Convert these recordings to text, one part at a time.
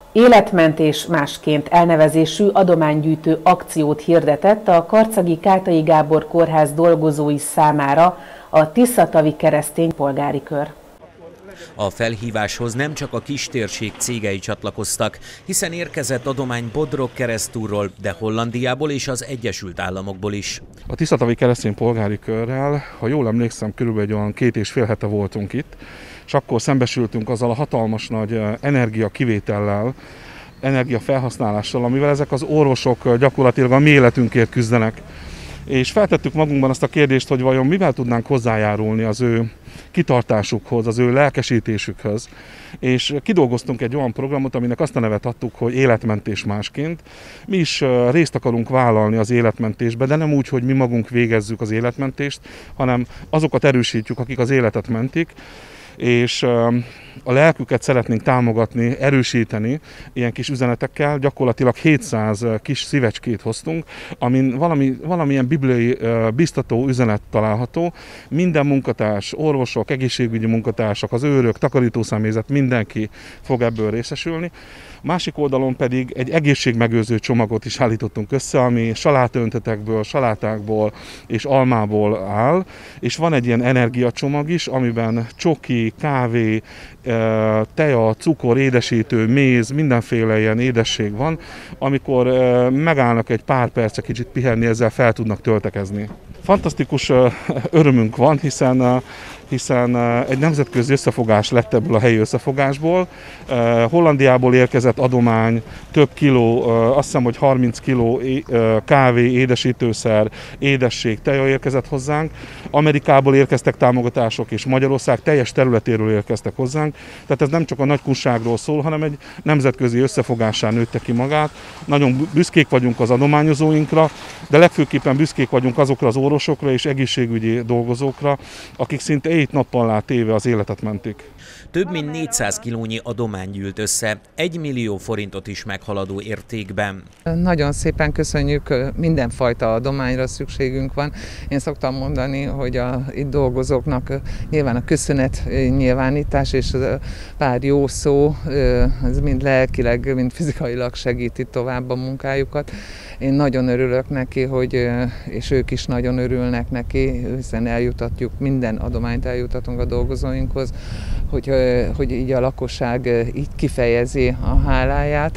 Életmentés másként elnevezésű adománygyűjtő akciót hirdetett a karcagi Kátai Gábor Kórház dolgozói számára a Tiszatavi Keresztény Polgári Kör. A felhíváshoz nem csak a kistérség cégei csatlakoztak, hiszen érkezett adomány Bodrog-Keresztúrról, de Hollandiából és az Egyesült Államokból is. A Tiszatavi Keresztény Polgári Körrel, ha jól emlékszem, körülbelül olyan 2,5 hete voltunk itt, és akkor szembesültünk azzal a hatalmas nagy energiakivétellel, energiafelhasználással, amivel ezek az orvosok gyakorlatilag a mi életünkért küzdenek. És feltettük magunkban azt a kérdést, hogy vajon mivel tudnánk hozzájárulni az ő kitartásukhoz, az ő lelkesítésükhöz. És kidolgoztunk egy olyan programot, aminek azt a nevet adtuk, hogy életmentés másként. Mi is részt akarunk vállalni az életmentésbe, de nem úgy, hogy mi magunk végezzük az életmentést, hanem azokat erősítjük, akik az életet mentik, és a lelküket szeretnénk támogatni, erősíteni ilyen kis üzenetekkel. Gyakorlatilag 700 kis szívecskét hoztunk, amin valamilyen bibliai biztató üzenet található. Minden munkatárs, orvosok, egészségügyi munkatársak, az őrök, takarítószemélyzet, mindenki fog ebből részesülni. A másik oldalon pedig egy egészségmegőrző csomagot is állítottunk össze, ami salátöntetekből, salátákból és almából áll, és van egy ilyen energiacsomag is, amiben csoki, kávé, teja, cukor, édesítő, méz, mindenféle ilyen édesség van, amikor megállnak egy pár percre kicsit pihenni, ezzel fel tudnak töltekezni. Fantasztikus örömünk van, hiszen egy nemzetközi összefogás lett ebből a helyi összefogásból. Hollandiából érkezett adomány, több kiló, azt hiszem, hogy 30 kiló kávé, édesítőszer, édesség, teja érkezett hozzánk. Amerikából érkeztek támogatások, és Magyarország teljes területéről érkeztek hozzánk. Tehát ez nem csak a nagykunságról szól, hanem egy nemzetközi összefogásán nőtte ki magát. Nagyon büszkék vagyunk az adományozóinkra, de legfőképpen büszkék vagyunk azokra az orvosokra és egészségügyi dolgozókra, akik szinte nappal téve az életet mentik. Több mint 400 kilónyi adomány gyűlt össze, 1 millió forintot is meghaladó értékben. Nagyon szépen köszönjük, mindenfajta adományra szükségünk van. Én szoktam mondani, hogy itt dolgozóknak nyilván a köszönet nyilvánítás és pár jó szó, ez mind lelkileg, mind fizikailag segíti tovább a munkájukat. Én nagyon örülök neki, és ők is nagyon örülnek neki, hiszen eljutatjuk, minden adományt eljutatunk a dolgozóinkhoz, hogy így a lakosság így kifejezi a háláját.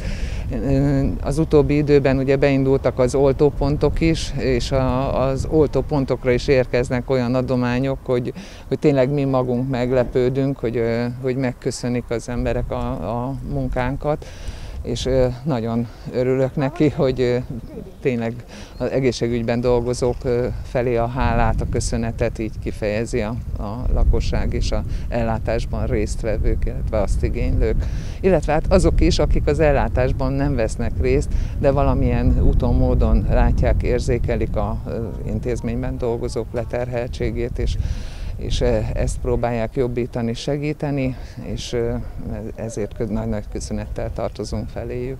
Az utóbbi időben ugye beindultak az oltópontok is, és az oltópontokra is érkeznek olyan adományok, hogy tényleg mi magunk meglepődünk, hogy megköszönik az emberek a munkánkat. És nagyon örülök neki, hogy tényleg az egészségügyben dolgozók felé a hálát, a köszönetet így kifejezi a lakosság és az ellátásban résztvevők, illetve azt igénylők. Illetve hát azok is, akik az ellátásban nem vesznek részt, de valamilyen úton, módon látják, érzékelik az intézményben dolgozók leterheltségét, és ezt próbálják jobbítani, segíteni, és ezért nagy köszönettel tartozunk feléjük.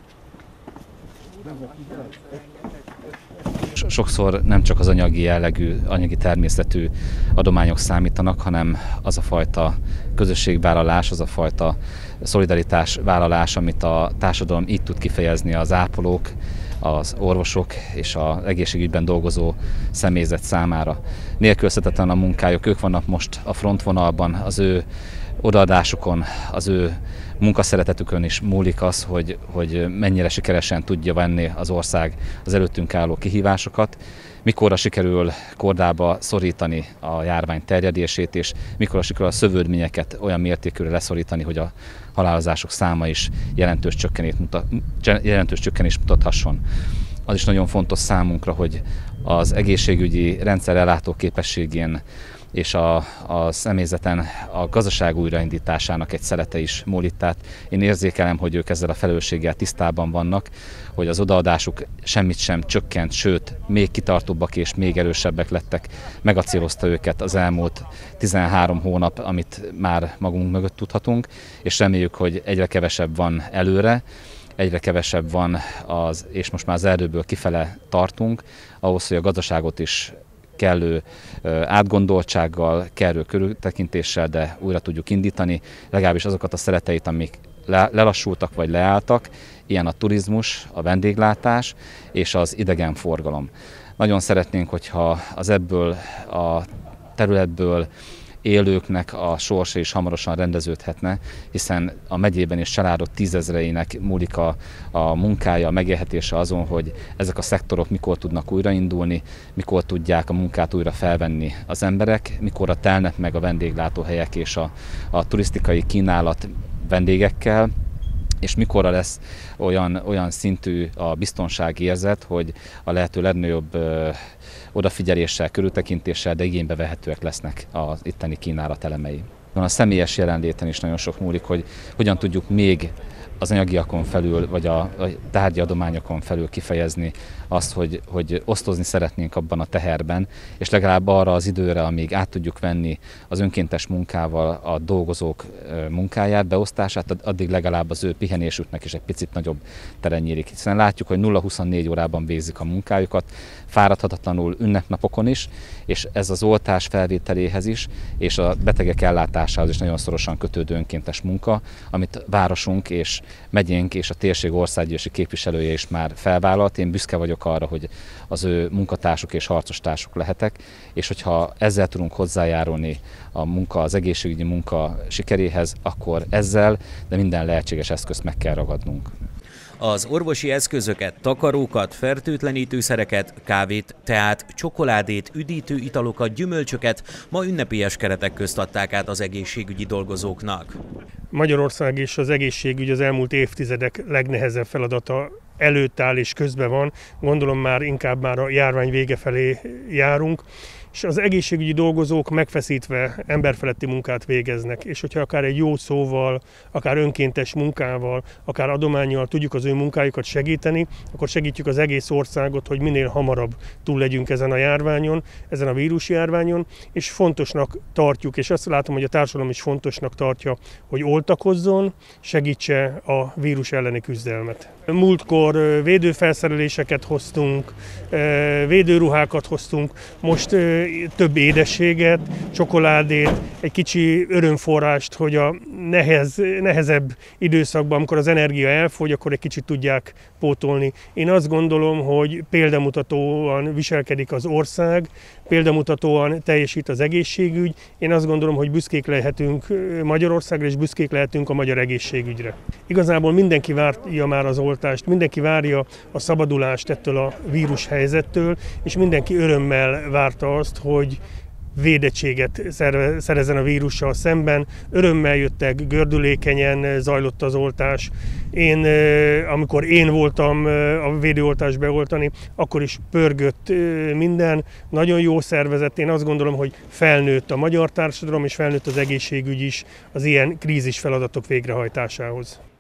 Sokszor nem csak az anyagi jellegű, anyagi természetű adományok számítanak, hanem az a fajta közösségvállalás, az a fajta szolidaritásvállalás, amit a társadalom így tud kifejezni az ápolók, az orvosok és az egészségügyben dolgozó személyzet számára. Nélkülözhetetlen a munkájuk, ők vannak most a frontvonalban, az ő odaadásukon, az ő munkaszeretetükön is múlik az, hogy mennyire sikeresen tudja venni az ország az előttünk álló kihívásokat, mikorra sikerül kordába szorítani a járvány terjedését, és mikorra sikerül a szövődményeket olyan mértékűre leszorítani, hogy a halálozások száma is jelentős csökkenést mutathasson. Az is nagyon fontos számunkra, hogy az egészségügyi rendszer ellátó képességén és a személyzeten a gazdaság újraindításának egy szelete is múlik. Tehát én érzékelem, hogy ők ezzel a felelősséggel tisztában vannak, hogy az odaadásuk semmit sem csökkent, sőt, még kitartóbbak és még erősebbek lettek. Megacélozta őket az elmúlt 13 hónap, amit már magunk mögött tudhatunk, és reméljük, hogy egyre kevesebb van előre, egyre kevesebb van, és most már az erdőből kifele tartunk, ahhoz, hogy a gazdaságot is kellő átgondoltsággal, kellő körültekintéssel, de újra tudjuk indítani, legalábbis azokat a szereteit, amik lelassultak vagy leálltak, ilyen a turizmus, a vendéglátás és az idegenforgalom. Nagyon szeretnénk, hogyha az ebből a területből élőknek a sorsa is hamarosan rendeződhetne, hiszen a megyében is családok tízezreinek múlik a munkája, a megélhetése azon, hogy ezek a szektorok mikor tudnak újraindulni, mikor tudják a munkát újra felvenni az emberek, mikorra telnek meg a vendéglátóhelyek és a turisztikai kínálat vendégekkel, és mikorra lesz olyan szintű a biztonsági érzet, hogy a lehető legnagyobb odafigyeléssel, körültekintéssel, de igénybe vehetőek lesznek az itteni kínálat elemei. A személyes jelenléten is nagyon sok múlik, hogy hogyan tudjuk még az anyagiakon felül, vagy a tárgyi adományokon felül kifejezni azt, hogy osztozni szeretnénk abban a teherben, és legalább arra az időre, amíg át tudjuk venni az önkéntes munkával a dolgozók munkáját, beosztását, addig legalább az ő pihenésüknek is egy picit nagyobb teren nyílik. Hiszen látjuk, hogy 0-24 órában végzik a munkájukat, fáradhatatlanul ünnepnapokon is, és ez az oltás felvételéhez is, és a betegek ellátásához is nagyon szorosan kötődő önkéntes munka, amit városunk és megyénk és a térség országgyűlési képviselője is már felvállalt. Én büszke vagyok arra, hogy az ő munkatársuk és harcostársuk lehetek, és hogyha ezzel tudunk hozzájárulni az egészségügyi munka sikeréhez, akkor ezzel, de minden lehetséges eszközt meg kell ragadnunk. Az orvosi eszközöket, takarókat, fertőtlenítőszereket, kávét, teát, csokoládét, üdítő italokat, gyümölcsöket ma ünnepélyes keretek közt adták át az egészségügyi dolgozóknak. Magyarország és az egészségügy az elmúlt évtizedek legnehezebb feladata előtt áll és közben van. Gondolom inkább a járvány vége felé járunk, és az egészségügyi dolgozók megfeszítve emberfeletti munkát végeznek, és hogyha akár egy jó szóval, akár önkéntes munkával, akár adománnyal tudjuk az ő munkájukat segíteni, akkor segítjük az egész országot, hogy minél hamarabb túl legyünk ezen a járványon, ezen a vírusjárványon, és fontosnak tartjuk, és azt látom, hogy a társadalom is fontosnak tartja, hogy oltakozzon, segítse a vírus elleni küzdelmet. Múltkor védőfelszereléseket hoztunk, védőruhákat hoztunk, most több édességet, csokoládét, egy kicsi örömforrást, hogy a nehezebb időszakban, amikor az energia elfogy, akkor egy kicsit tudják pótolni. Én azt gondolom, hogy példamutatóan viselkedik az ország, példamutatóan teljesít az egészségügy. Én azt gondolom, hogy büszkék lehetünk Magyarországra, és büszkék lehetünk a magyar egészségügyre. Igazából mindenki várja már az oltást, mindenki várja a szabadulást ettől a vírus helyzettől, és mindenki örömmel várta azt, hogy védettséget szerezzen a vírussal szemben. Örömmel jöttek, gördülékenyen zajlott az oltás. Amikor én voltam a védőoltást beoltani, akkor is pörgött minden. Nagyon jó szervezet. Én azt gondolom, hogy felnőtt a magyar társadalom, és felnőtt az egészségügy is az ilyen krízis feladatok végrehajtásához.